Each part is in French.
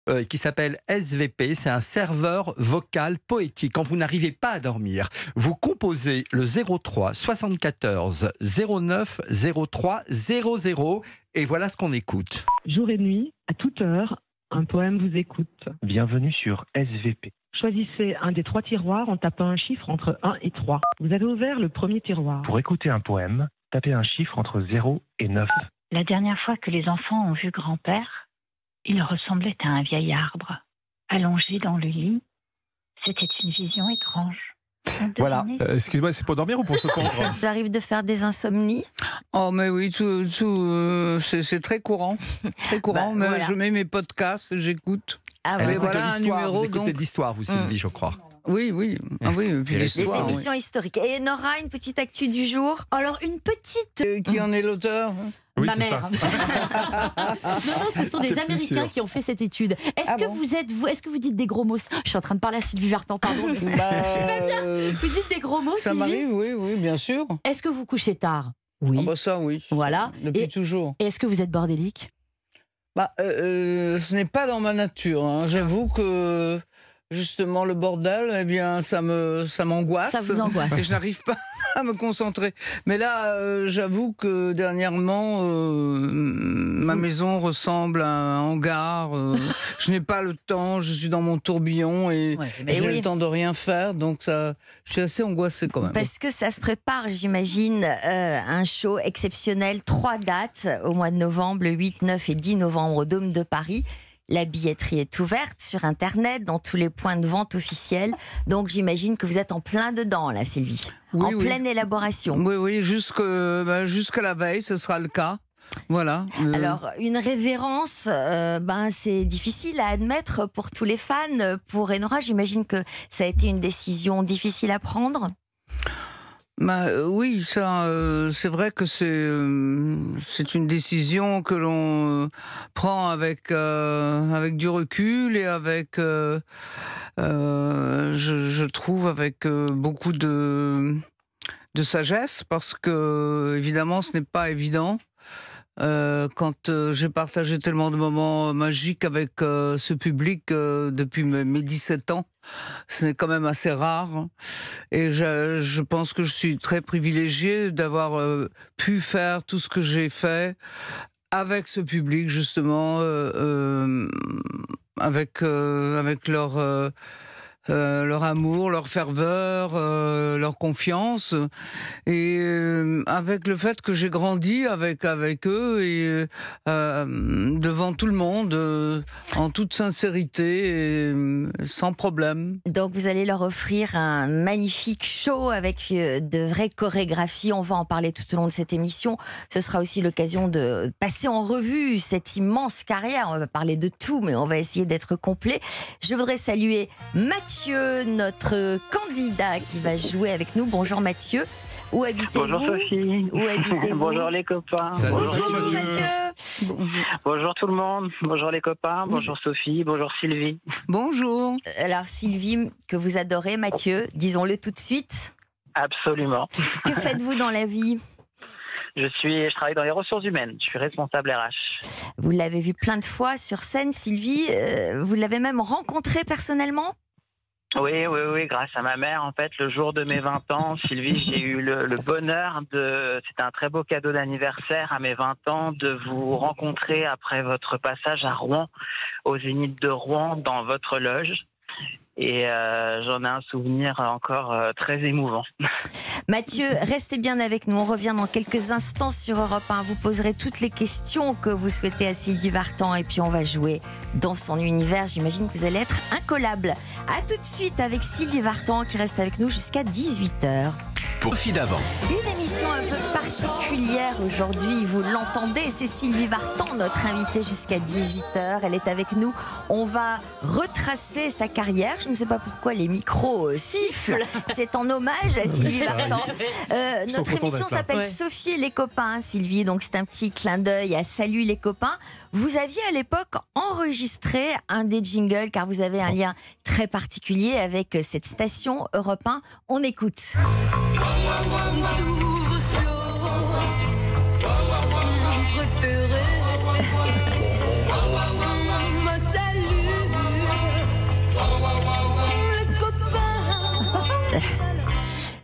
qui s'appelle SVP. C'est un serveur vocal poétique. Quand vous n'arrivez pas à dormir, vous composez le 03 74 09 03 00 et voilà ce qu'on écoute. Jour et nuit, à toute heure, un poème vous écoute. Bienvenue sur SVP. Choisissez un des 3 tiroirs en tapant un chiffre entre 1 et 3. Vous avez ouvert le premier tiroir. Pour écouter un poème, tapez un chiffre entre 0 et 9. La dernière fois que les enfants ont vu grand-père, il ressemblait à un vieil arbre. Allongé dans le lit, c'était une vision étrange. Voilà. Excuse-moi, c'est pour dormir ou pour se tendre? Ça arrive de faire des insomnies? Oh, mais oui, c'est très courant. Très courant, mais voilà. je mets mes podcasts, j'écoute. Ah Elle ouais. écoute voilà un l'histoire. numéro, Vous écoutez donc. de l'histoire, vous, Sylvie, je crois. Oui, oui. Ah oui, et puis Des l'histoire. émissions historiques. Et Nora, une petite actu du jour? Alors, une petite... Qui en est l'auteur? Oui, Ma c'est mère. Non, ce sont des C'est plus Américains sûr. qui ont fait cette étude. Est-ce que bon est-ce que vous dites des gros mots? Je suis en train de parler à Sylvie Vartan, pardon. Vous dites des gros mots, Ça Sylvie? m'arrive, oui, bien sûr. Est-ce que vous couchez tard? Oui. Ah bah ça, oui. Voilà. Depuis toujours. Et est-ce que vous êtes bordélique? Ce n'est pas dans ma nature. Hein. J'avoue que justement le bordel, eh bien, ça m'angoisse. Ça vous angoisse. Et je n'arrive pas à me concentrer. Mais là, j'avoue que dernièrement, ma maison ressemble à un hangar. Je n'ai pas le temps. Je suis dans mon tourbillon et mais je n'ai oui. le temps de rien faire. Donc je suis assez angoissée quand même. Parce que ça se prépare, j'imagine, un show exceptionnel. 3 dates au mois de novembre, le 8, 9 et 10 novembre au Dôme de Paris. La billetterie est ouverte sur Internet, dans tous les points de vente officiels. Donc j'imagine que vous êtes en plein dedans, là, Sylvie. Oui, en oui. pleine élaboration. Oui, jusqu'à la veille, ce sera le cas. Voilà. Alors, une révérence, c'est difficile à admettre pour tous les fans. Pour Enora, j'imagine que ça a été une décision difficile à prendre. Oui, ça, c'est vrai que c'est une décision que l'on prend avec du recul et avec, je trouve, avec beaucoup de sagesse, parce que évidemment, ce n'est pas évident. Quand j'ai partagé tellement de moments magiques avec ce public depuis mes 17 ans, c'est quand même assez rare. Et je pense que je suis très privilégiée d'avoir pu faire tout ce que j'ai fait avec ce public, justement, avec leur amour, leur ferveur, leur confiance, et avec le fait que j'ai grandi avec eux et devant tout le monde, en toute sincérité et sans problème. Donc vous allez leur offrir un magnifique show avec de vraies chorégraphies. On va en parler tout au long de cette émission. Ce sera aussi l'occasion de passer en revue cette immense carrière. On va parler de tout, mais on va essayer d'être complet. Je voudrais saluer Mathieu, notre candidat qui va jouer avec nous. Bonjour Mathieu. Où habitez-vous? Bonjour Sophie. Où habitez-vous? Bonjour les copains. Salut. Bonjour Mathieu. Mathieu. Bonjour tout le monde. Bonjour les copains. Bonjour Sophie. Bonjour Sylvie. Bonjour. Alors Sylvie, que vous adorez, Mathieu, disons-le tout de suite. Absolument. Que faites-vous dans la vie? Je travaille dans les ressources humaines. Je suis responsable RH. Vous l'avez vu plein de fois sur scène, Sylvie. Vous l'avez même rencontré personnellement? Oui, grâce à ma mère, en fait, le jour de mes 20 ans, Sylvie, j'ai eu le bonheur c'était un très beau cadeau d'anniversaire à mes 20 ans, de vous rencontrer après votre passage à Rouen, au Zénith de Rouen, dans votre loge. Et j'en ai un souvenir encore très émouvant. Mathieu, restez bien avec nous. On revient dans quelques instants sur Europe 1. Vous poserez toutes les questions que vous souhaitez à Sylvie Vartan et puis on va jouer dans son univers. J'imagine que vous allez être incollable. A tout de suite avec Sylvie Vartan qui reste avec nous jusqu'à 18h. Pour Sophie Davant. Une émission un peu particulière aujourd'hui, vous l'entendez, c'est Sylvie Vartan, notre invitée jusqu'à 18h. Elle est avec nous. On va retracer sa carrière. Je ne sais pas pourquoi les micros sifflent. C'est en hommage à Sylvie Vartan. Notre émission s'appelle Sophie et les copains, Sylvie. Donc c'est un petit clin d'œil à Salut les copains. Vous aviez à l'époque enregistré un des jingles car vous avez un lien très particulier avec cette station Europe 1. On écoute.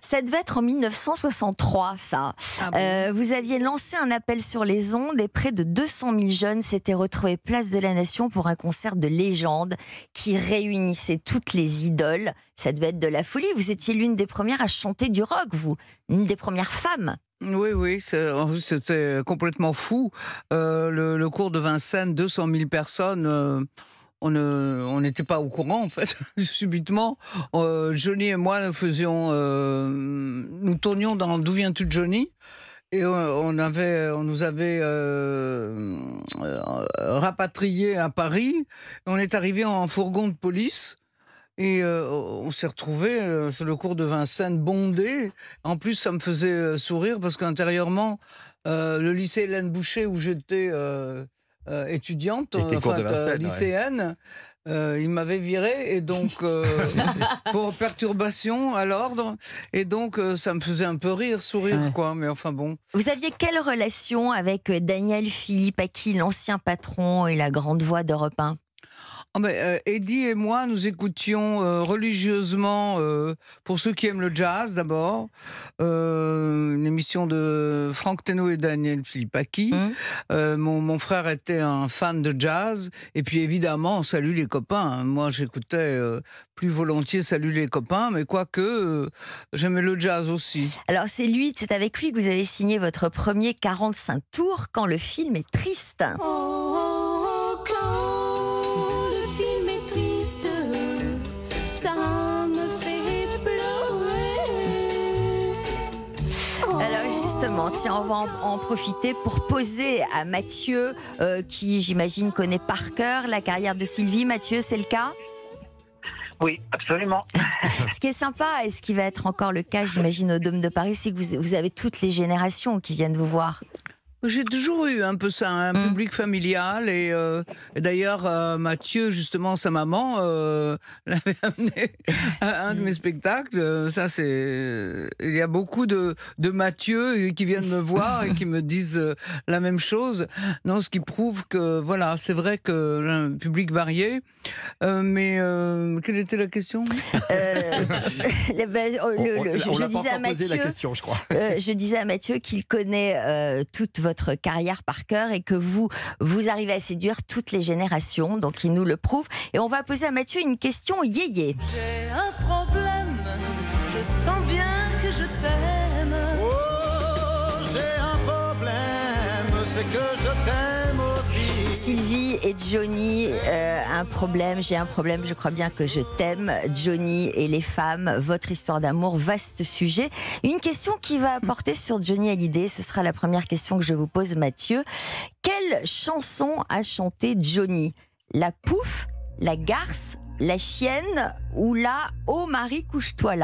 Ça devait être en 1963, ça. Ah bon. Vous aviez lancé un appel sur les ondes et près de 200 000 jeunes s'étaient retrouvés place de la Nation pour un concert de légende qui réunissait toutes les idoles. Ça devait être de la folie. Vous étiez l'une des premières à chanter du rock, vous. Une des premières femmes. Oui, c'était complètement fou. Le cours de Vincennes, 200 000 personnes... on n'était pas au courant, en fait, subitement. Johnny et moi, nous tournions dans D'où viens-tu, Johnny ? Et on nous avait rapatriés à Paris. On est arrivé en fourgon de police. Et on s'est retrouvés sur le cours de Vincennes bondé. En plus, ça me faisait sourire parce qu'intérieurement, le lycée Hélène Boucher où j'étais étudiante, lycéenne, il m'avait viré et donc pour perturbation à l'ordre. Et donc ça me faisait un peu sourire, quoi. Mais enfin bon. Vous aviez quelle relation avec Daniel Philippaki, l'ancien patron et la grande voix d'Europe 1 ? Eddie et moi, nous écoutions religieusement, pour ceux qui aiment le jazz d'abord, une émission de Franck Thénault et Daniel Philippaki. Mon frère était un fan de jazz. Et puis évidemment, Salut les copains. Moi, j'écoutais plus volontiers Salut les copains, mais quoique, j'aimais le jazz aussi. Alors c'est avec lui que vous avez signé votre premier 45 tours, Quand le film est triste. Tiens, on va en profiter pour poser à Mathieu, qui j'imagine connaît par cœur la carrière de Sylvie. Mathieu, c'est le cas ? Oui, absolument. Ce qui est sympa, et ce qui va être encore le cas, j'imagine, au Dôme de Paris, c'est que vous avez toutes les générations qui viennent vous voir. J'ai toujours eu un peu ça, un public familial. Et d'ailleurs, Mathieu, justement, sa maman, l'avait amené à un de mes spectacles. Il y a beaucoup de Mathieu qui viennent me voir et qui me disent la même chose. Non, ce qui prouve que, voilà, c'est vrai que j'ai un public varié. Mais quelle était la question ? Je disais à Mathieu qu'il connaît toute votre carrière par cœur et que vous arrivez à séduire toutes les générations, donc il nous le prouve. Et on va poser à Mathieu une question yéyé. J'ai un problème, je sens bien que je t'aime. Oh, j'ai un problème, c'est que je t'aime aussi. Sylvie et Johnny, j'ai un problème, je crois bien que je t'aime. Johnny et les femmes, votre histoire d'amour, vaste sujet. Une question qui va porter sur Johnny Hallyday, ce sera la première question que je vous pose, Mathieu. Quelle chanson a chanté Johnny ? La pouffe, la garce, la chienne ou la « Oh Marie, couche-toi là ».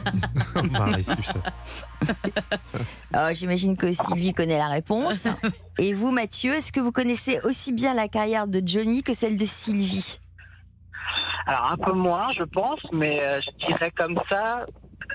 Alors, j'imagine que Sylvie connaît la réponse. Et vous, Mathieu, est-ce que vous connaissez aussi bien la carrière de Johnny que celle de Sylvie ? Alors, un peu moins, je pense, mais je dirais comme ça...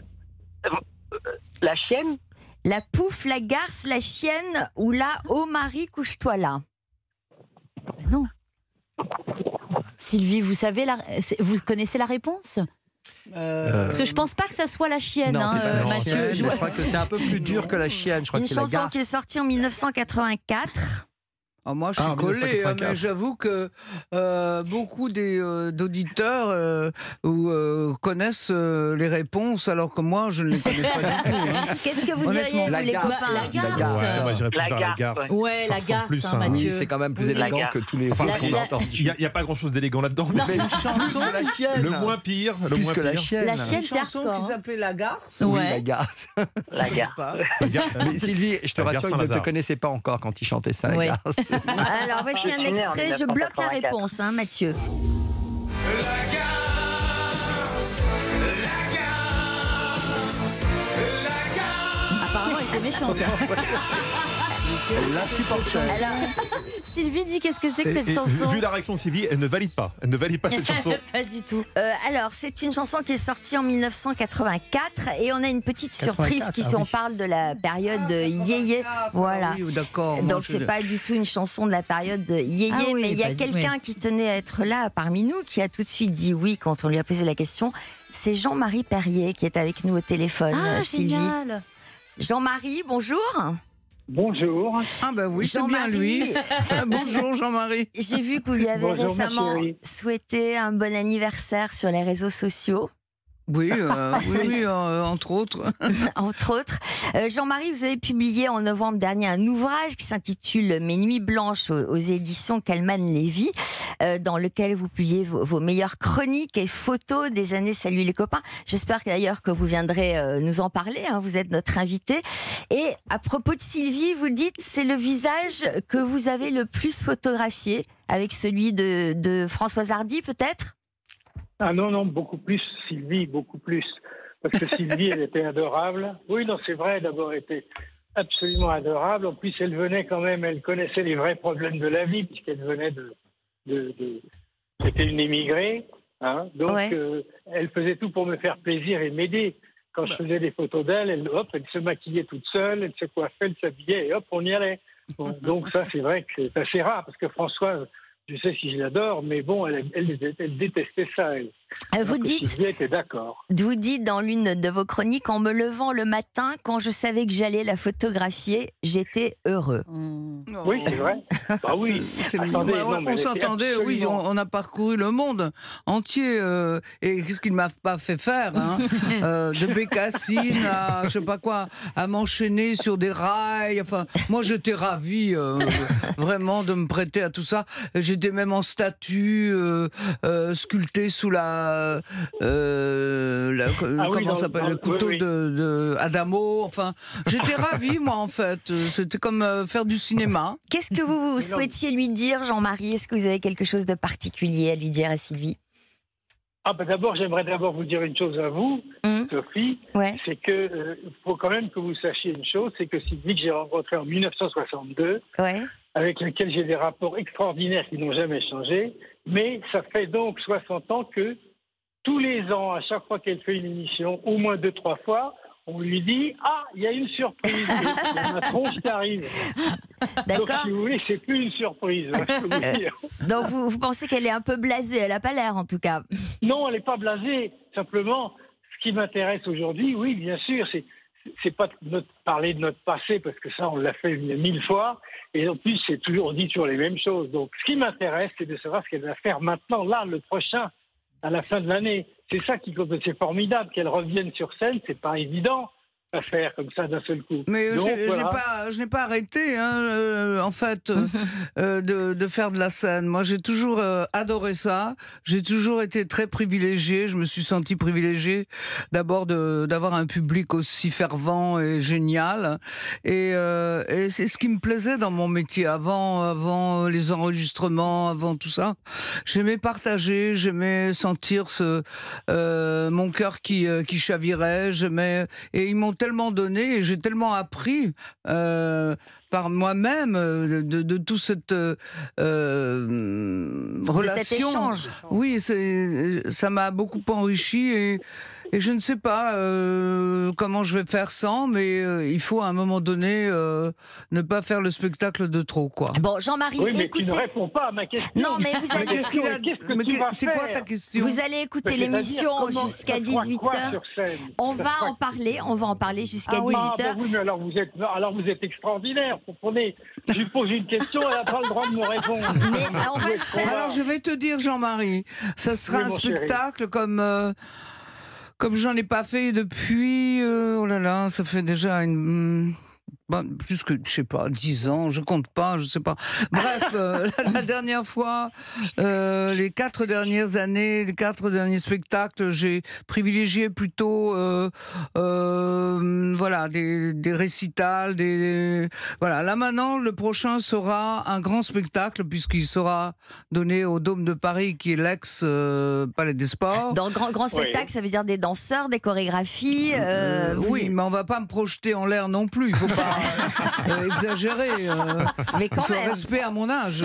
la chienne ? La pouffe, la garce, la chienne ou la « Oh Marie, couche-toi là ». Non. Sylvie, vous connaissez la réponse ? Parce que je pense pas que ça soit la chienne, non, Mathieu. Je crois que c'est un peu plus dur que la chienne. Je crois une que c'est chanson qui est sortie en 1984. Moi, je suis collé, mais j'avoue que beaucoup d'auditeurs connaissent les réponses, alors que moi, je ne les connais pas du tout. Qu'est-ce que vous diriez, vous, les copains ? La garce. Moi, j'irais plus vers la garce. Ouais, la garce, Oui, Mathieu. c'est quand même plus élégant que tous les autres qu'on a entendus. Il n'y a pas grand-chose d'élégant là-dedans. Mais une chanson de la chienne. Le moins pire. Plus que la chienne. La chienne, Une c'est chanson hardcore. qui s'appelait La Garce. Oui, la garce. La garce. Mais Sylvie, je te rassure, il ne te connaissait pas encore quand il chantait ça, la garce. Alors, voici un extrait. Je bloque la réponse, Mathieu. La garce, Apparemment, elle était méchante. Elle l'insupporte. Alors, Sylvie dit qu'est-ce que c'est que cette chanson? Vu la réaction de Sylvie, elle ne valide pas. Elle ne valide pas cette chanson. Pas du tout. Alors, c'est une chanson qui est sortie en 1984 et on a une petite surprise 84, si on parle de la période yéyé. Voilà. Oui, d'accord. Donc c'est pas du tout une chanson de la période yéyé, Ah oui, mais il y a bah, quelqu'un qui tenait à être là parmi nous, qui a tout de suite dit oui quand on lui a posé la question. C'est Jean-Marie Perrier qui est avec nous au téléphone, Ah, Sylvie. génial. Jean-Marie, bonjour. Bonjour. Ah ben oui, c'est bien Jean-Marie. lui. Bonjour Jean-Marie. J'ai vu que vous lui avez Bonjour, ma récemment chérie. souhaité un bon anniversaire sur les réseaux sociaux. Oui, entre autres. Entre autres. Jean-Marie, vous avez publié en novembre dernier un ouvrage qui s'intitule Mes nuits blanches aux éditions Calman-Lévy, dans lequel vous publiez vos meilleures chroniques et photos des années Salut les copains. J'espère d'ailleurs que vous viendrez nous en parler, hein, vous êtes notre invité. Et à propos de Sylvie, vous dites c'est le visage que vous avez le plus photographié, avec celui de Françoise Hardy peut-être ? Ah non, beaucoup plus, Sylvie, beaucoup plus. Parce que Sylvie, elle était adorable. Oui, non, c'est vrai, d'abord, elle était absolument adorable. En plus, elle venait quand même, elle connaissait les vrais problèmes de la vie, puisqu'elle venait c'était une émigrée. Hein, donc, Ouais. Elle faisait tout pour me faire plaisir et m'aider. Quand je faisais des photos d'elle, elle se maquillait toute seule, elle se coiffait, elle s'habillait, et hop, on y allait. Bon, donc ça, c'est vrai que c'est assez rare, parce que Françoise, je sais si je l'adore, mais bon, elle détestait ça, elle. Vous Alors que dites, Sylvie était d'accord. vous dites dans l'une de vos chroniques, en me levant le matin, quand je savais que j'allais la photographier, j'étais heureux. Oui, c'est vrai. Bah oui. C'est Attendez, mignon. non, mais On elle était s'entendait, oui, absolument- on a parcouru le monde entier. Et qu'est-ce qu'il ne m'a pas fait faire hein de Bécassine à, je sais pas quoi, à m'enchaîner sur des rails. Enfin, moi, j'étais ravie vraiment de me prêter à tout ça. J'étais même en statue sculptée sous Ah oui, comment dans- s'appelle dans- le couteau oui, oui. de Adamo. Enfin, j'étais ravie, moi, en fait. C'était comme faire du cinéma. Qu'est-ce que vous souhaitiez lui dire, Jean-Marie? Est-ce que vous avez quelque chose de particulier à lui dire à Sylvie? Ah ben j'aimerais d'abord vous dire une chose à vous, Sophie, Ouais. c'est que faut quand même que vous sachiez une chose, c'est que Sylvie que j'ai rencontrée en 1962, Ouais. avec laquelle j'ai des rapports extraordinaires qui n'ont jamais changé, mais ça fait donc 60 ans que tous les ans, à chaque fois qu'elle fait une émission, au moins 2-3 fois, on lui dit « Ah, il y a une surprise, il y a ma tronche qui arrive ». Donc D'accord. si vous voulez, c'est plus une surprise, hein, je peux vous dire. Donc vous pensez qu'elle est un peu blasée? Elle n'a pas l'air, en tout cas. Non, elle n'est pas blasée. Simplement, ce qui m'intéresse aujourd'hui, oui, bien sûr, c'est pas de parler de notre passé, parce que ça, on l'a fait 1000 fois. Et en plus, on dit toujours les mêmes choses. Donc, ce qui m'intéresse, c'est de savoir ce qu'elle va faire maintenant, là, le prochain, à la fin de l'année. C'est ça qui compte. C'est formidable qu'elle revienne sur scène. C'est pas évident à faire comme ça d'un seul coup. Mais Donc, je n'ai pas arrêté, hein, en fait, de faire de la scène. Moi, j'ai toujours adoré ça. J'ai toujours été très privilégiée. Je me suis sentie privilégiée d'abord d'avoir un public aussi fervent et génial. Et c'est ce qui me plaisait dans mon métier avant les enregistrements, avant tout ça. J'aimais partager, j'aimais sentir mon cœur qui chavirait. Et ils m'ont tellement donné et j'ai tellement appris par moi-même de tout cette relation. cet échange. Oui, ça m'a beaucoup enrichi et je ne sais pas comment je vais faire sans, mais il faut à un moment donné ne pas faire le spectacle de trop, quoi. Bon, Jean-Marie, oui, mais écoutez. tu ne réponds pas à ma question. Non, mais vous allez. Qu'est-ce que tu vas C'est quoi ta faire question? Vous allez écouter l'émission jusqu'à 18h. On va en parler jusqu'à 18h. Ah, ben oui, mais alors vous êtes extraordinaire. Comprenez. Je lui pose une question, elle n'a pas le droit de me répondre. Mais on va le faire. Alors je vais te dire, Jean-Marie, ça sera Oui, un mon chéri. spectacle comme j'en ai pas fait depuis, oh là là, ça fait déjà plus que, je sais pas, 10 ans, je compte pas, je sais pas. Bref, la dernière fois, les 4 dernières années, les 4 derniers spectacles, j'ai privilégié plutôt, voilà, des récitals, voilà. Là maintenant, le prochain sera un grand spectacle puisqu'il sera donné au Dôme de Paris, qui est l'ex-Palais des Sports. Dans grand spectacle, ça veut dire des danseurs, des chorégraphies. Oui, mais on va pas me projeter en l'air non plus. Il faut pas. exagérer. Mais quand il faut même. respect à mon âge.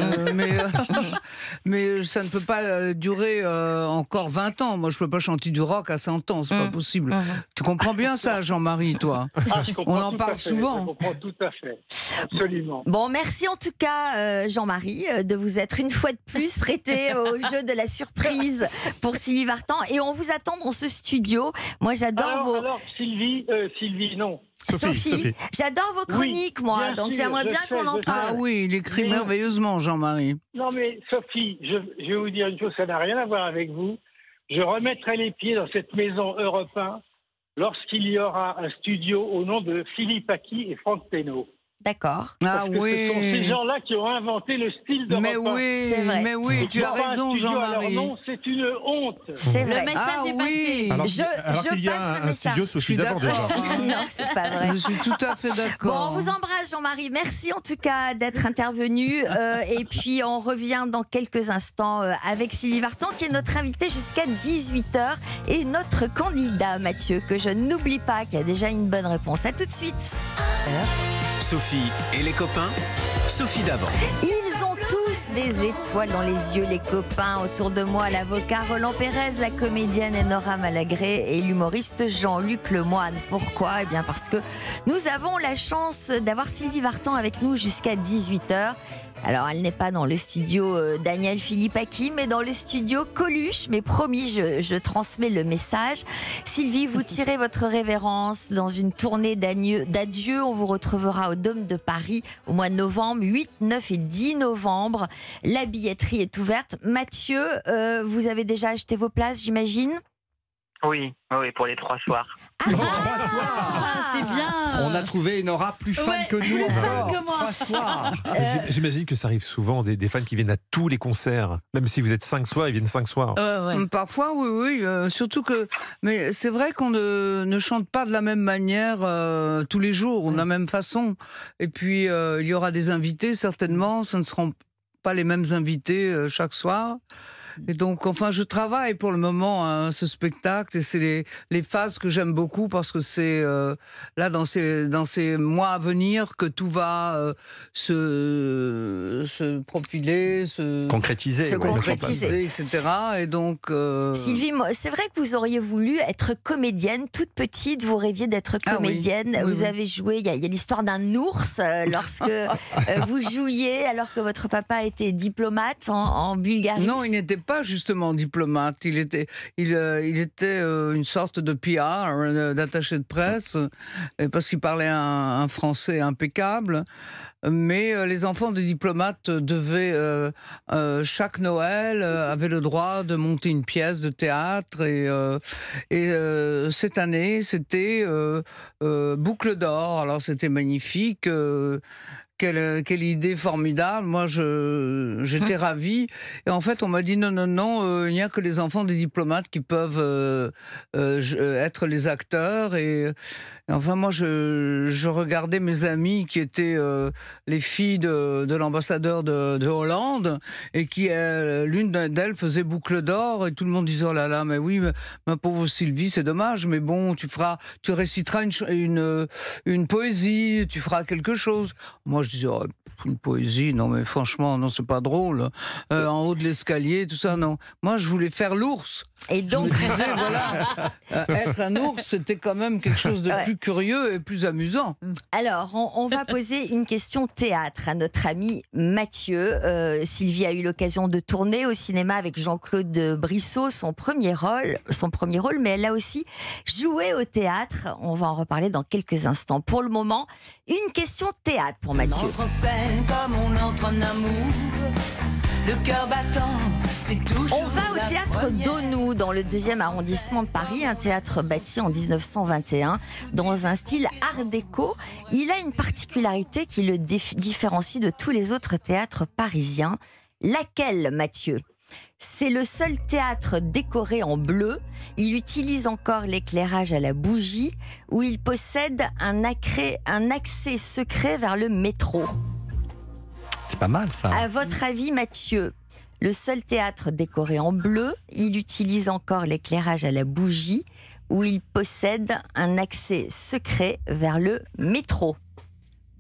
Mais ça ne peut pas durer encore 20 ans. Moi, je ne peux pas chanter du rock à 100 ans. C'est pas possible. Tu comprends bien ça, Jean-Marie, toi? On en parle souvent. Je comprends tout à fait. Absolument. Bon, merci en tout cas, Jean-Marie, de vous être une fois de plus prêté au jeu de la surprise pour Sylvie Vartan. Et on vous attend dans ce studio. Moi, j'adore vos... Alors, Sylvie, non. Sophie. J'adore vos chroniques, moi. Donc, j'aimerais bien qu'on en parle. Ah oui, il écrit merveilleusement, Jean-Marie. Non, mais Sophie, je vais vous dire une chose, ça n'a rien à voir avec vous. Je remettrai les pieds dans cette maison Europe 1 lorsqu'il y aura un studio au nom de Philippe Aki et Franck Pénaud. D'accord. Parce que ce sont ces gens-là qui ont inventé le style d'Europe 1. Mais oui, c'est vrai. Mais oui, tu as raison, Jean-Marie. Non, c'est une honte. C'est vrai. Le message est passé. Alors Je qu'il y passe a le un message. studio Sophie d'abord déjà. Non, c'est pas vrai. Je suis tout à fait Bon, d'accord. on vous embrasse, Jean-Marie. Merci en tout cas d'être intervenu. Et puis, on revient dans quelques instants avec Sylvie Vartan, qui est notre invitée jusqu'à 18h. Et notre candidat, Mathieu, que je n'oublie pas, qui a déjà une bonne réponse. À tout de suite. Sophie et les copains, Sophie d'avant. Ils ont tous des étoiles dans les yeux, les copains. Autour de moi, l'avocat Roland Pérez, la comédienne Enora Malagré et l'humoriste Jean-Luc Lemoine. Pourquoi ? Eh bien parce que nous avons la chance d'avoir Sylvie Vartan avec nous jusqu'à 18h. Alors, elle n'est pas dans le studio Daniel Philippaki, mais dans le studio Coluche. Mais promis, je transmets le message. Sylvie, vous tirez votre révérence dans une tournée d'adieu. On vous retrouvera au Dôme de Paris au mois de novembre, 8, 9 et 10 novembre. La billetterie est ouverte. Mathieu, vous avez déjà acheté vos places, j'imagine ? Oui, pour les 3 soirs. C'est bien. On a trouvé Enora plus fan que nous. Plus fan encore. que moi. 3 soirs. J'imagine que ça arrive souvent, des fans qui viennent à tous les concerts. Même si vous êtes 5 soirs, ils viennent 5 soirs. Parfois, oui. Surtout que... Mais c'est vrai qu'on ne chante pas de la même manière tous les jours, de la même façon. Et puis, il y aura des invités, certainement. Ce ne seront pas les mêmes invités chaque soir. Et donc, enfin, je travaille pour le moment ce spectacle et c'est les phases que j'aime beaucoup parce que c'est là dans ces mois à venir que tout va se profiler, se concrétiser, etc. Et donc, Sylvie, c'est vrai que vous auriez voulu être comédienne toute petite. Vous rêviez d'être comédienne. Vous avez joué. Il y a l'histoire d'un ours lorsque vous jouiez alors que votre papa était diplomate en Bulgarie. Non, il n'était pas justement diplomate, il était une sorte de PR, d'attaché de presse, parce qu'il parlait un français impeccable. Mais les enfants des diplomates devaient, chaque Noël, avaient le droit de monter une pièce de théâtre. Et cette année, c'était Boucle d'or. Alors c'était magnifique. Quelle idée formidable. Moi, j'étais ravie. Et en fait, on m'a dit non, il n'y a que les enfants des diplomates qui peuvent être les acteurs. Et enfin, moi, je regardais mes amies qui étaient les filles de l'ambassadeur de Hollande et qui, l'une d'elles faisait Boucle d'or. Et tout le monde disait, oh là là, mais oui, ma pauvre Sylvie, c'est dommage. Mais bon, tu réciteras une poésie, tu feras quelque chose. Moi, je disais, oh, une poésie, non mais franchement, non, c'est pas drôle. En haut de l'escalier, tout ça, non. Moi, je voulais faire l'ours. Et donc, je me disais, voilà, être un ours, c'était quand même quelque chose de plus curieux et plus amusant. Alors, on va poser une question théâtre à notre ami Mathieu. Sylvie a eu l'occasion de tourner au cinéma avec Jean-Claude Brissot, son premier rôle, mais elle a aussi joué au théâtre. On va en reparler dans quelques instants. Pour le moment, une question théâtre pour Mathieu. On entre en scène comme on entre en amour, le cœur battant, c'est toujours. On va au théâtre d'Aunoux, dans le 2e arrondissement de Paris, un théâtre bâti en 1921 dans un style art déco. Il a une particularité qui le différencie de tous les autres théâtres parisiens. Laquelle, Mathieu ? C'est le seul théâtre décoré en bleu. Il utilise encore l'éclairage à la bougie, où il possède un accès secret vers le métro. C'est pas mal, ça. À votre avis, Mathieu, le seul théâtre décoré en bleu, il utilise encore l'éclairage à la bougie, où il possède un accès secret vers le métro.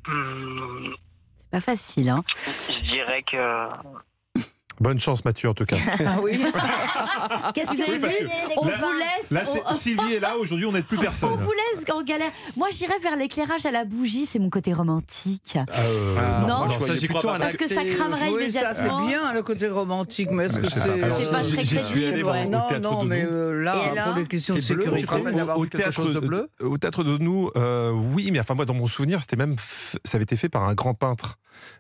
C'est pas facile, hein. Je dirais que... Bonne chance, Mathieu, en tout cas. Ah oui. Qu'est-ce que vous avez parce vu? que On là- vous laisse. Là, Sylvie est là, aujourd'hui, on n'aide plus personne. On vous laisse en galère. Moi, j'irais vers l'éclairage à la bougie, c'est mon côté romantique. Non, Non, ça, j'y crois pas. parce que ça cramerait Oui, ça c'est immédiatement. bien le côté romantique, mais est-ce que C'est c'est. pas- C'est pas très J'y suis allé crédible, au ouais. Non, théâtre non, de mais nous. là, Et alors pour des questions de C'est bleu, sécurité. tu te rappelles d'avoir vu quelque chose de bleu Au théâtre de nous, oui, mais enfin moi dans mon souvenir, c'était même ça avait été fait par un grand peintre.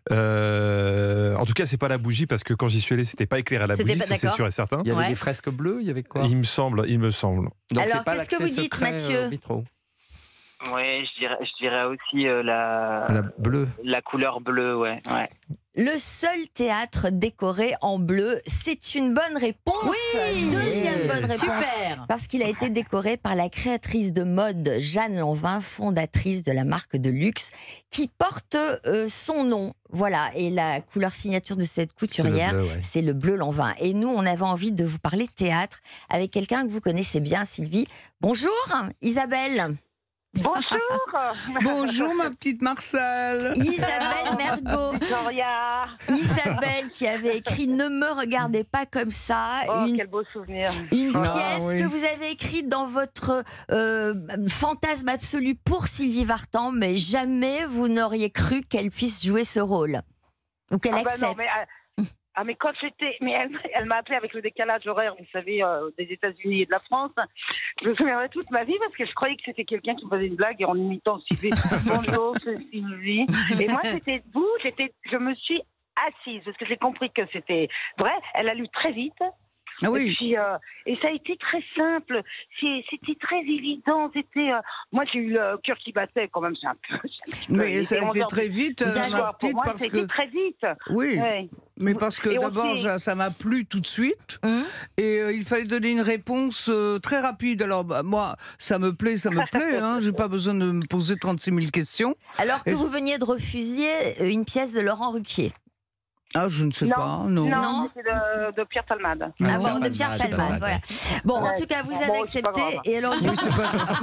En tout cas, c'est pas la bougie parce que quand j'y suis allé, c'était pas éclairé à la C'était bougie, pas ça, c'est d'accord. sûr et certain. Il y avait Ouais. des fresques bleues, il y avait quoi? Il me semble. Donc, Alors, c'est pas qu'est-ce que l'accès vous dites, secret, Mathieu au bistrot. Oui, je dirais aussi La bleue. la couleur bleue, ouais. Le seul théâtre décoré en bleu, c'est une bonne réponse. Deuxième bonne réponse. Super. Parce qu'il a été décoré par la créatrice de mode Jeanne Lanvin, fondatrice de la marque de luxe, qui porte son nom. Voilà, et la couleur signature de cette couturière, bleu, ouais. c'est le bleu Lanvin. Et nous, on avait envie de vous parler théâtre avec quelqu'un que vous connaissez bien, Sylvie. Bonjour, Isabelle. Bonjour. Bonjour ma petite Marcel. Isabelle Mergot. Victoria. Isabelle qui avait écrit Ne me regardez pas comme ça. Oh, quel beau souvenir. Une Ah, pièce oui. que vous avez écrite dans votre fantasme absolu pour Sylvie Vartan, mais jamais vous n'auriez cru qu'elle puisse jouer ce rôle. Ou qu'elle accepte. Non, mais quand j'étais. Mais elle m'a appelé avec le décalage horaire, vous savez, des États-Unis et de la France. Je me souviendrai toute ma vie parce que je croyais que c'était quelqu'un qui me faisait une blague en imitant Sylvie. Bonjour, c'est Sylvie. Et moi, c'était vous, je me suis assise parce que j'ai compris que c'était vrai. Elle a lu très vite. Ah oui. Et puis, et ça a été très simple. C'était très évident. Moi, j'ai eu le cœur qui battait quand même. C'est un peu. Mais ça a été très vite, Vous ma allez voir, pour petite, moi, parce c'était que. très vite. Oui. Ouais. Mais parce que Et d'abord, aussi- ça m'a plu tout de suite. Et il fallait donner une réponse très rapide. Alors, moi, ça me plaît. Hein. J'ai pas besoin de me poser 36 000 questions. Alors que Et- vous veniez de refuser une pièce de Laurent Ruquier. Ah, je ne sais pas. Non. Non, c'est de Pierre Palmade. Ah bon, de Pierre Palmade, voilà. Bon, en Ouais. tout cas, vous Bon, avez c'est pas accepté. grave. Et alors, du Oui, coup, c'est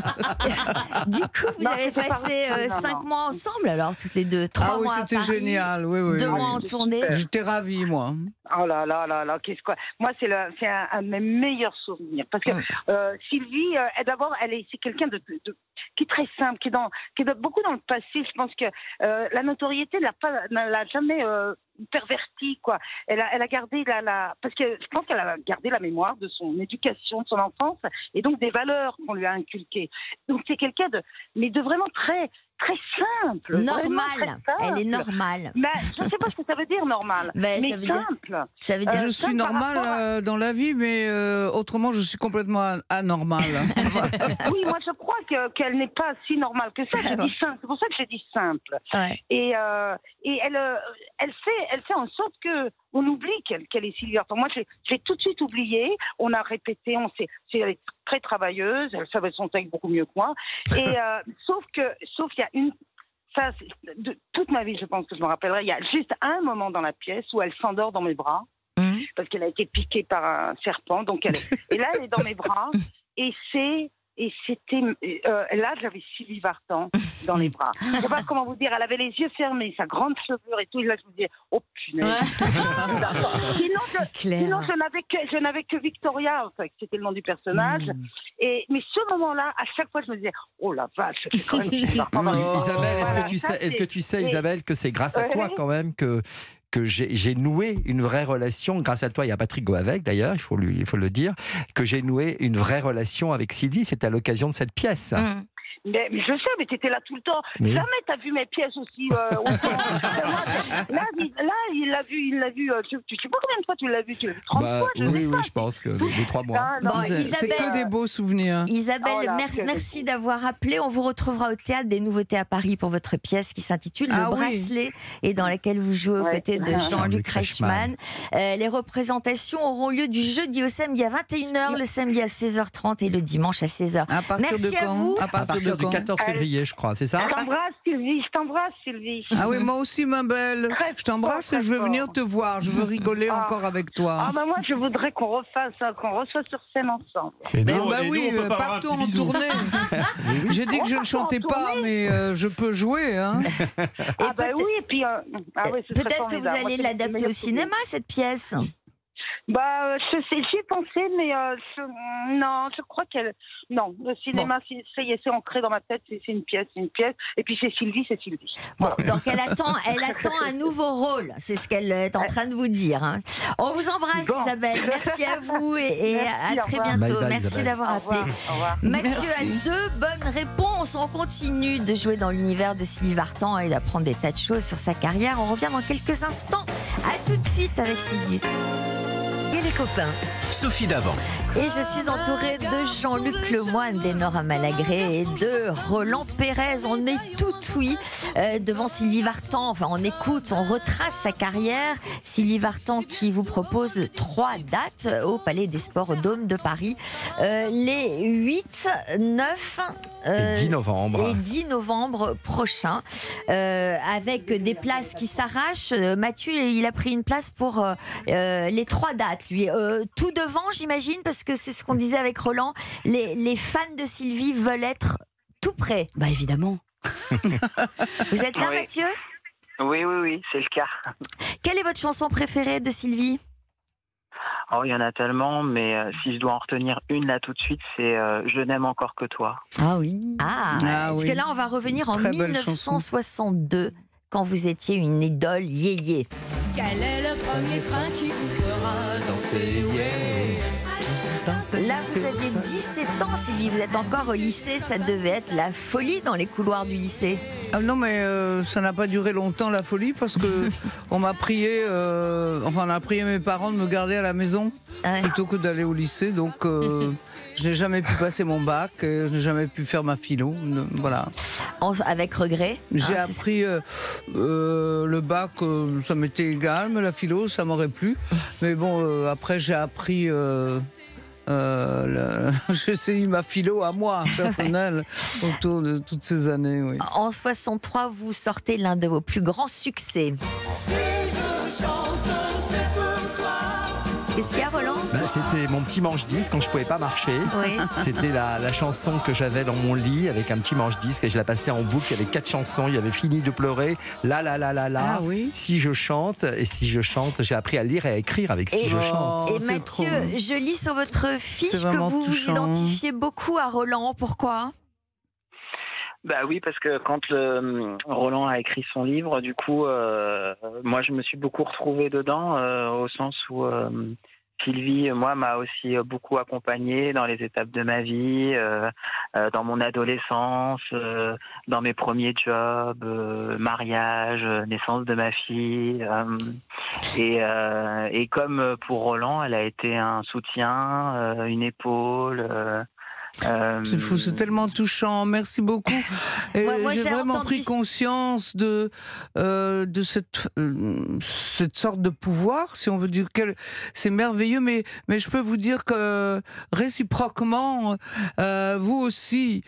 pas du coup, vous Non, avez c'est pas passé grave. Non, 5 non. mois ensemble, alors, toutes les deux. 3 Ah oui, mois à c'était Paris, génial. Oui, oui. 2 oui. mois en tournée. J'étais ravie, moi. Oh là là là là, qu'est-ce que... Moi, c'est un de mes meilleurs souvenirs. Parce que Sylvie, d'abord, c'est quelqu'un qui est très simple, qui est beaucoup dans le passé. Je pense que la notoriété ne l'a jamais pervertie, quoi. Elle a gardé parce que je pense qu'elle a gardé la mémoire de son éducation, de son enfance, et donc des valeurs qu'on lui a inculquées. Donc c'est quelqu'un de vraiment très très simple. Normale. Très simple. Elle est normale. Mais je ne sais pas ce que ça veut dire normal. Ben, mais ça veut dire- simple. Ça veut dire. Je suis par normale rapport dans la vie, mais autrement, je suis complètement anormale. Oui, moi je crois qu'elle n'est pas si normale que ça. J'ai dit simple. C'est pour ça que j'ai dit simple. Ouais. Et elle fait en sorte que on oublie qu'elle est Sylvie Vartan. Moi, j'ai tout de suite oublié. On a répété. Elle est très travailleuse. Elle savait son texte beaucoup mieux que moi. Et sauf qu'il y a une. Ça, de toute ma vie, je pense que je me rappellerai. Il y a juste un moment dans la pièce où elle s'endort dans mes bras parce qu'elle a été piquée par un serpent. Donc et là, elle est dans mes bras. Et c'était là, j'avais Sylvie Vartan dans les bras. Je ne sais pas comment vous dire. Elle avait les yeux fermés, sa grande chevelure et tout. Et là, je me disais, oh punaise. Sinon, je n'avais que Victoria, en fait, c'était le nom du personnage. Mais ce moment-là, à chaque fois, je me disais, oh la vache, c'est quand même Sylvie Vartan. Isabelle, Voilà, est-ce que tu sais, Isabelle, que c'est grâce à Ouais. toi quand même que j'ai noué une vraie relation, grâce à toi, il y a Patrick Goavec d'ailleurs, il faut le dire, que j'ai noué une vraie relation avec Sylvie, c'est à l'occasion de cette pièce. Mais je sais, mais tu étais là tout le temps. Mais Jamais tu as vu mes pièces aussi. Là, il l'a vu. Je sais pas combien de fois tu l'as vu. Tu l'as vu 30 fois, je sais oui, pas. je pense que les 3 mois. Ah, non, Bon, mais- C'est que des beaux souvenirs. Isabelle, Oh là, merci d'avoir appelé. On vous retrouvera au Théâtre des Nouveautés à Paris pour votre pièce qui s'intitule Ah Le oui. Bracelet et dans laquelle vous jouez aux Ouais. côtés de Jean-Luc Jean-Luc Reichmann. Les représentations auront lieu du jeudi au samedi à 21h, le samedi à 16h30 et le dimanche à 16h. À partir Merci de à quand vous. À partir partir du 14 février, je crois, c'est ça? Je t'embrasse, Sylvie. Je t'embrasse, Sylvie. Ah oui, moi aussi, ma belle. Je t'embrasse et je veux venir te voir. Je veux rigoler encore avec toi. Ah, bah moi, je voudrais qu'on refasse, qu'on reçoit sur scène ensemble. Oui, partout en tournée. J'ai dit que je ne chantais pas, mais je peux jouer. Hein. Ah, bah oui, et puis. Peut-être que vous allez l'adapter au cinéma, cette pièce. Bah, j'y ai pensé, mais non, je crois qu'elle. Non, le cinéma, c'est ancré dans ma tête, c'est une pièce. Et puis c'est Sylvie. Bon, donc elle attend un nouveau rôle, c'est ce qu'elle est en train de vous dire. Hein. On vous embrasse, Isabelle. Merci à vous et à très bientôt. Merci d'avoir appelé. Mathieu a 2 bonnes réponses. On continue de jouer dans l'univers de Sylvie Vartan et d'apprendre des tas de choses sur sa carrière. On revient dans quelques instants. À tout de suite avec Sylvie. Et les copains. Sophie Davant. Et je suis entourée de Jean-Luc Lemoyne, d'Enora Malagré et de Roland Pérez. On est tout oui devant Sylvie Vartan. Enfin, on écoute, on retrace sa carrière. Sylvie Vartan qui vous propose 3 dates au Palais des Sports au Dôme de Paris. Les 8, 9 et 10 novembre. Et 10 novembre prochains. Avec des places qui s'arrachent. Mathieu, il a pris une place pour les 3 dates, lui. Tout devant, j'imagine, parce que c'est ce qu'on disait avec Roland. Les fans de Sylvie veulent être tout près. Bah évidemment. Vous êtes là, Mathieu? Oui, c'est le cas. Quelle est votre chanson préférée de Sylvie? Oh, il y en a tellement, mais si je dois en retenir une là tout de suite, c'est Je n'aime encore que toi. Ah oui. Parce que là, on va revenir en 1962, quand vous étiez une idole yéyé. Quel est le premier train qui vous fera danser? Là, vous aviez 17 ans, Sylvie. Vous êtes encore au lycée. Ça devait être la folie dans les couloirs du lycée. Ah non, mais ça n'a pas duré longtemps, la folie, parce que on m'a prié, on a prié mes parents de me garder à la maison plutôt que d'aller au lycée. Donc, je n'ai jamais pu passer mon bac, je n'ai jamais pu faire ma philo. Voilà. Avec regret. J'ai appris le bac, ça m'était égal, mais la philo, ça m'aurait plu. Mais bon, après, j'ai appris. J'ai essayé ma philo à moi, personnelle, autour de toutes ces années. Oui. En 63, vous sortez l'un de vos plus grands succès. Qu'est-ce qu'il y a, Roland? C'était mon petit manche-disque quand je pouvais pas marcher. Oui. C'était la chanson que j'avais dans mon lit avec un petit manche-disque et je la passais en boucle. Il y avait 4 chansons. Il y avait Fini de pleurer, La. Si je chante, et si je chante, j'ai appris à lire et à écrire avec Si je chante. Et Mathieu, je lis sur votre fiche que vous vous identifiez beaucoup à Roland. Pourquoi? Bah oui, parce que quand Roland a écrit son livre, du coup, moi je me suis beaucoup retrouvé dedans, au sens où Sylvie, moi, m'a aussi beaucoup accompagnée dans les étapes de ma vie, dans mon adolescence, dans mes premiers jobs, mariage, naissance de ma fille. Et comme pour Roland, elle a été un soutien, une épaule. C'est fou, c'est tellement touchant. Merci beaucoup. Moi, j'ai vraiment pris conscience de cette sorte de pouvoir, si on veut dire. C'est merveilleux, mais je peux vous dire que réciproquement, vous aussi.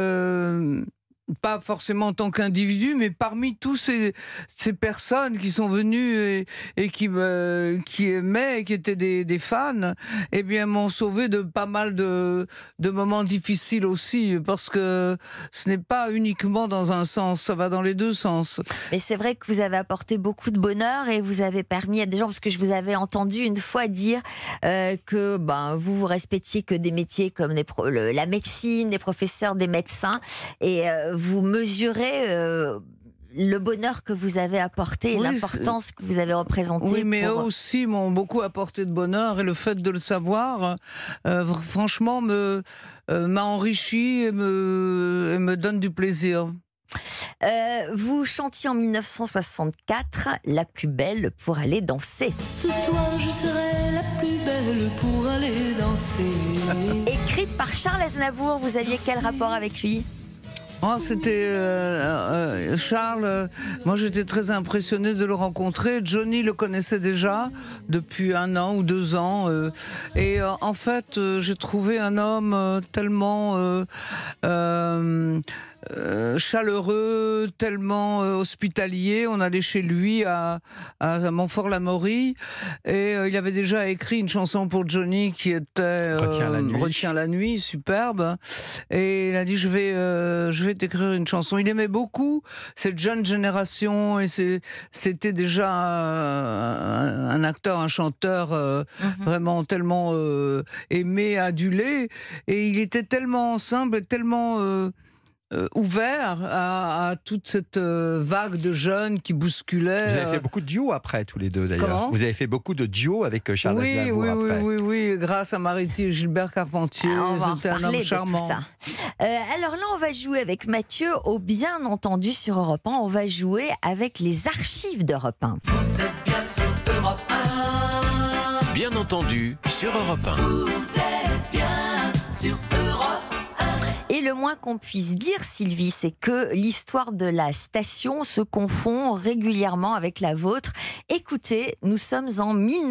Pas forcément en tant qu'individu, mais parmi tous ces personnes qui sont venues et qui aimaient, qui étaient des fans, eh bien, m'ont sauvé de pas mal de moments difficiles aussi, parce que ce n'est pas uniquement dans un sens, ça va dans les 2 sens. Mais c'est vrai que vous avez apporté beaucoup de bonheur et vous avez permis à des gens, parce que je vous avais entendu une fois dire que vous respectiez que des métiers comme la médecine, des professeurs, des médecins, et vous mesurez le bonheur que vous avez apporté et l'importance que vous avez représentée. Oui, mais eux aussi m'ont beaucoup apporté de bonheur, et le fait de le savoir, franchement, m'a enrichi et me donne du plaisir. Vous chantiez en 1964 La plus belle pour aller danser. Ce soir je serai la plus belle pour aller danser. Écrite par Charles Aznavour, vous aviez quel rapport avec lui? Oh, c'était Charles. Moi, j'étais très impressionnée de le rencontrer. Johnny le connaissait déjà depuis 1 an ou 2 ans. Et en fait, j'ai trouvé un homme tellement chaleureux, tellement hospitalier. On allait chez lui à Montfort-l'Amaury et il avait déjà écrit une chanson pour Johnny qui était Retiens la nuit, superbe. Et il a dit je vais t'écrire une chanson. Il aimait beaucoup cette jeune génération et c'était déjà un acteur, un chanteur vraiment tellement aimé, adulé, et il était tellement simple, tellement ouvert à toute cette vague de jeunes qui bousculaient. Vous avez fait beaucoup de duos après, tous les deux d'ailleurs. Comment ? Vous avez fait beaucoup de duos avec Charles Aznavour après. Oui, grâce à Mariti et Gilbert Carpentier. C'était un homme charmant. De tout ça. Alors là, on va jouer avec Mathieu au Bien Entendu sur Europe 1. On va jouer avec les archives d'Europe 1. Vous êtes bien sur Europe 1. Bien entendu sur Europe 1. Vous êtes bien sur Europe 1. Et le moins qu'on puisse dire, Sylvie, c'est que l'histoire de la station se confond régulièrement avec la vôtre. Écoutez, nous sommes en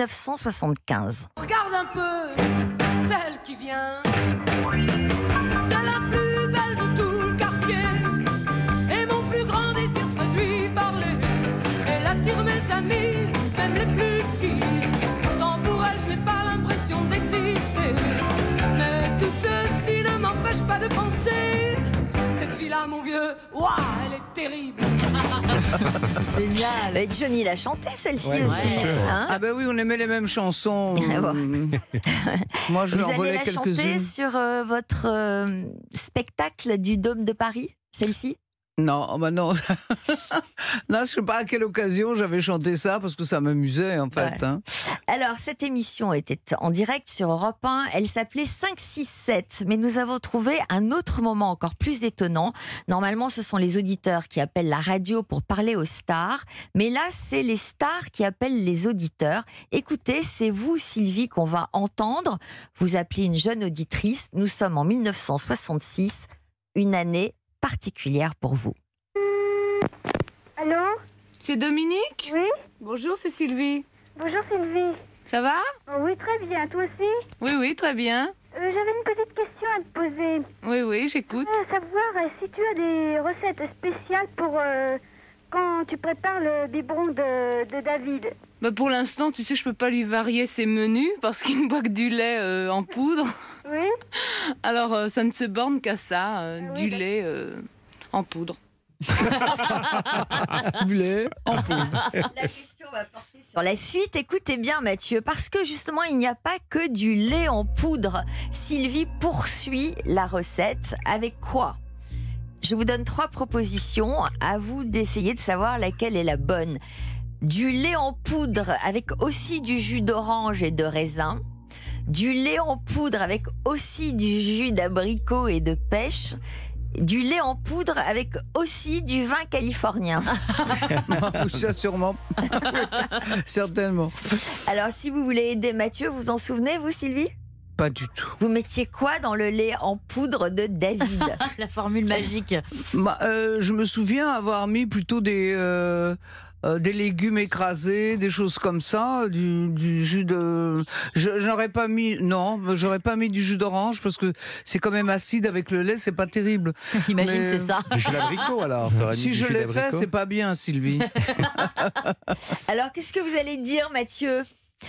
1975. Regarde un peu celle qui vient. C'est la plus belle de tout le quartier. Et mon plus grand désir serait de lui parler. Elle attire mes amis, même les plus petits. Pourtant pour elle, je n'ai pas l'impression d'exister. Mais tout ceci ne m'empêche pas de penser. Cette fille-là, mon vieux, waouh, elle est terrible. Génial. Et Johnny l'a chanté celle-ci Ouais, aussi. Hein Ah ben oui, on aimait les mêmes chansons. Moi, je lui Vous allez envolais la chanter quelques-unes. sur votre spectacle du Dôme de Paris, celle-ci ? Non, bah non. Non, je sais pas à quelle occasion j'avais chanté ça, parce que ça m'amusait, en fait. Ouais. Hein. Alors, cette émission était en direct sur Europe 1. Elle s'appelait 5-6-7. Mais nous avons trouvé un autre moment encore plus étonnant. Normalement, ce sont les auditeurs qui appellent la radio pour parler aux stars. Mais là, c'est les stars qui appellent les auditeurs. Écoutez, c'est vous, Sylvie, qu'on va entendre. Vous appelez une jeune auditrice. Nous sommes en 1966. Une année particulière pour vous. Allô ? C'est Dominique ? Oui ? Bonjour, c'est Sylvie. Bonjour Sylvie. Ça va ? Oh, oui, très bien. Toi aussi ? Oui, très bien. J'avais une petite question à te poser. Oui, j'écoute. Savoir si tu as des recettes spéciales pour quand tu prépares le biberon de David. Bah pour l'instant, tu sais, je peux pas lui varier ses menus parce qu'il ne boit que du lait en poudre. Oui. Alors, ça ne se borne qu'à ça, du lait en poudre. Du lait en poudre. La question va porter sur la suite. Écoutez bien, Mathieu, parce que justement, il n'y a pas que du lait en poudre. Sylvie poursuit la recette. Avec quoi ? Je vous donne 3 propositions. À vous d'essayer de savoir laquelle est la bonne. Du lait en poudre avec aussi du jus d'orange et de raisin. Du lait en poudre avec aussi du jus d'abricot et de pêche. Du lait en poudre avec aussi du vin californien. Ça sûrement. Certainement. Alors si vous voulez aider Mathieu, vous en souvenez vous, Sylvie ? Pas du tout. Vous mettiez quoi dans le lait en poudre de David ? La formule magique. Je me souviens avoir mis plutôt des légumes écrasés, des choses comme ça, du jus de... J'aurais pas mis du jus d'orange parce que c'est quand même acide avec le lait, c'est pas terrible. Imagine, c'est ça. Du jus d'abricot alors. Si je l'ai fait, c'est pas bien, Sylvie. Alors, qu'est-ce que vous allez dire, Mathieu ?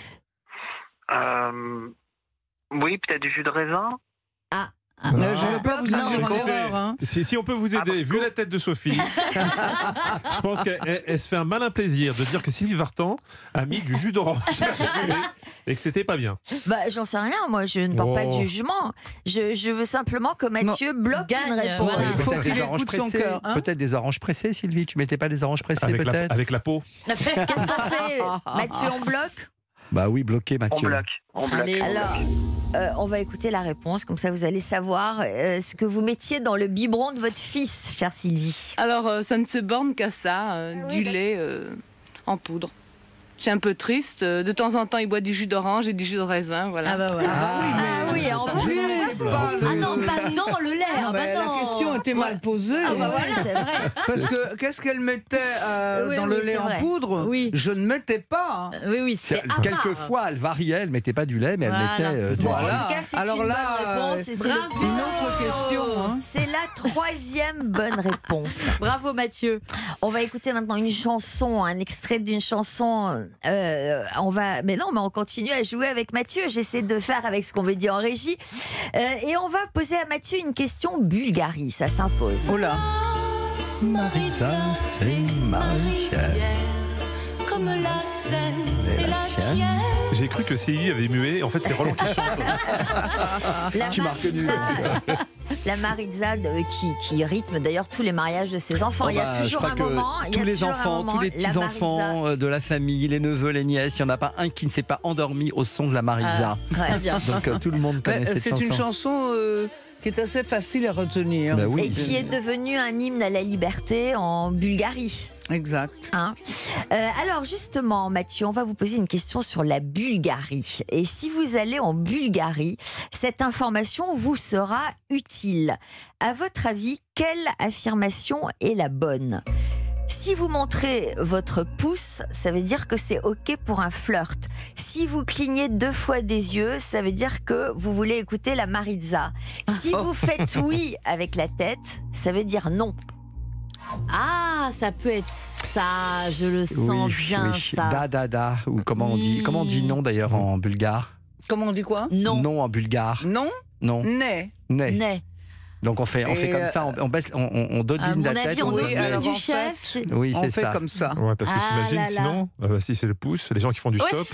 Oui, peut-être du jus de raisin. Je ne vais pas vous induire en Écoutez, erreur. Hein. si on peut vous aider, vu la tête de Sophie, je pense qu'elle se fait un malin plaisir de dire que Sylvie Vartan a mis du jus d'orange et que c'était pas bien. J'en sais rien, moi, je ne porte pas de jugement. Je veux simplement que Mathieu bloque une réponse. Il faut qu'il écoute son cœur. Hein. Peut-être des oranges pressées, Sylvie. Tu mettais pas des oranges pressées, peut-être avec la peau. Qu'est-ce qu'on fait, Mathieu, on bloque ? Bah oui, bloqué, Mathieu. On bloque. Alors, on va écouter la réponse, comme ça vous allez savoir ce que vous mettiez dans le biberon de votre fils, chère Sylvie. Alors, ça ne se borne qu'à ça, du lait en poudre. Je suis un peu triste. De temps en temps, il boit du jus d'orange et du jus de raisin. Voilà. Ah bah voilà. Ah oui, en plus. Ah non, pas dans le lait. Non, mais la question était mal posée. Ah bah voilà, c'est vrai. Parce que qu'est-ce qu'elle mettait Oui, dans oui, le c'est lait en vrai. poudre? Oui. Je ne mettais pas. Hein. Oui, c'est Quelquefois, elle variait, elle mettait pas du lait, mais elle Voilà. mettait du Bon, raisin. en tout cas, c'est Alors une là, bonne réponse. Et c'est bravo. Une autre question. Hein. C'est la 3e bonne réponse. Bravo Mathieu. On va écouter maintenant une chanson, un extrait d'une chanson. Mais on continue à jouer avec Mathieu. J'essaie de faire avec ce qu'on veut dire en régie. Et on va poser à Mathieu une question Bulgarie. Ça s'impose. Oh là. Maritza, c'est Marie-Pierre. Comme la Seine et la tienne. J'ai cru que Sylvie avait mué. En fait, c'est Roland qui chante. La Tu m'as reconnu, Maritza, c'est ça. La Maritza qui rythme d'ailleurs tous les mariages de ses enfants. Oh il y a bah, toujours je un crois que moment. tous les enfants, tous les petits-enfants de la famille, les neveux, les nièces, il n'y en a pas un qui ne s'est pas endormi au son de la Maritza. Très bien. Donc tout le monde connaît cette chanson. C'est une chanson qui est assez facile à retenir. Bah oui. Et qui est devenu un hymne à la liberté en Bulgarie. Exact. Hein. Alors justement, Mathieu, on va vous poser une question sur la Bulgarie. Et si vous allez en Bulgarie, cette information vous sera utile. À votre avis, quelle affirmation est la bonne ? Si vous montrez votre pouce, ça veut dire que c'est OK pour un flirt. Si vous clignez 2 fois des yeux, ça veut dire que vous voulez écouter la Maritza. Si vous faites oui avec la tête, ça veut dire non. Ah, ça peut être ça, je le sens bien, ça. Da, ou comment on dit non d'ailleurs en bulgare? Comment on dit quoi? Non. Non en bulgare. Non. Non. Né. Né. Donc on fait comme ça, on dodine la tête. On dit alors du chef. Oui, c'est ça. On fait comme ça. Ouais, parce que t'imagines, sinon, si c'est le pouce, les gens qui font du stop,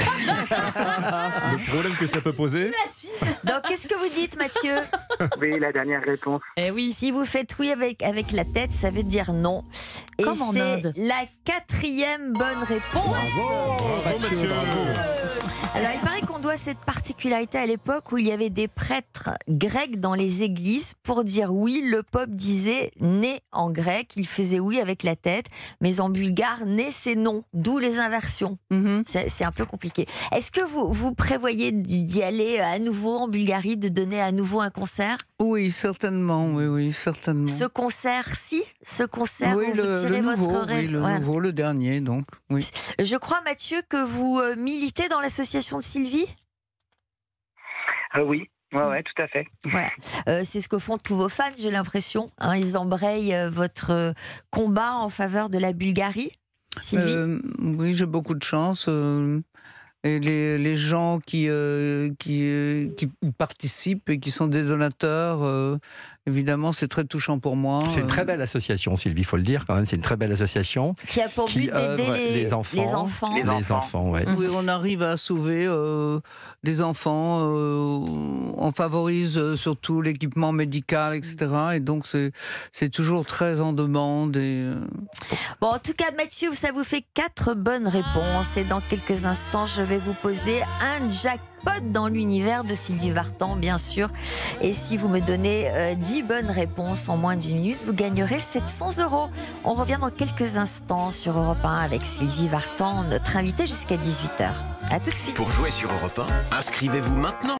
le problème que ça peut poser. Donc qu'est-ce que vous dites, Mathieu? Oui, la dernière réponse. Eh oui, si vous faites oui avec la tête, ça veut dire non. Et Comme en c'est Inde. la 4e bonne réponse. Bravo, Mathieu. Alors, il paraît qu'on doit cette particularité à l'époque où il y avait des prêtres grecs dans les églises. Pour dire oui, le pope disait né en grec, il faisait oui avec la tête, mais en bulgare, né c'est non, d'où les inversions. C'est un peu compliqué. Est-ce que vous prévoyez d'y aller à nouveau en Bulgarie, de donner à nouveau un concert? Oui, certainement, oui, certainement. Ce concert-ci, ce concert oui, où vous tirez nouveau, votre rêve. oui, le nouveau, le dernier, donc, oui. Je crois, Mathieu, que vous militez dans l'association de Sylvie? Oui. Ouais, tout à fait. Voilà. C'est ce que font tous vos fans, j'ai l'impression. Hein, ils embrayent votre combat en faveur de la Bulgarie. Sylvie? Oui, j'ai beaucoup de chance. Et les gens qui participent et qui sont des donateurs, évidemment, c'est très touchant pour moi. C'est une très belle association, Sylvie, il faut le dire quand même. C'est une très belle association. Qui a pour but d'aider les enfants. Les enfants, ouais. Oui, on arrive à sauver des enfants. On favorise surtout l'équipement médical, etc. Et donc, c'est toujours très en demande. Bon, en tout cas, Mathieu, ça vous fait 4 bonnes réponses. Et dans quelques instants, je vais vous poser un jackpot dans l'univers de Sylvie Vartan, bien sûr. Et si vous me donnez 10 bonnes réponses en moins d'1 minute, vous gagnerez 700 €. On revient dans quelques instants sur Europe 1 avec Sylvie Vartan, notre invitée jusqu'à 18h. À tout de suite. Pour jouer sur Europe 1, inscrivez-vous maintenant.